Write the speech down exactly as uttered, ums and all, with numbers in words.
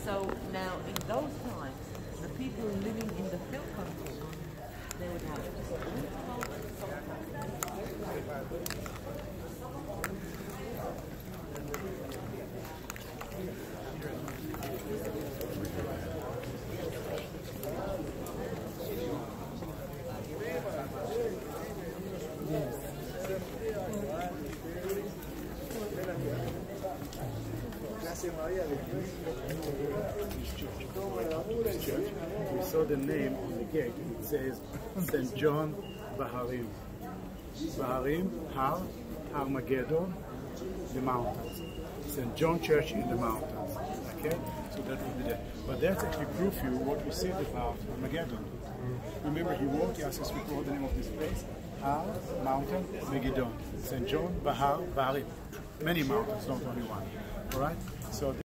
So now, in those times, the people living in the hill country, they would have We saw the name on the gate. It says Saint John Baharim. Baharim, Har, Armageddon, the mountains. Saint John Church in the mountains. Okay? So that would be there. But that's actually proof you what we said about Armageddon. Remember, he wrote, he asked us to call the name of this place. Har, mountain, Megiddo. Saint John, Bahar, Baharim. Many mountains, not only one. Alright? So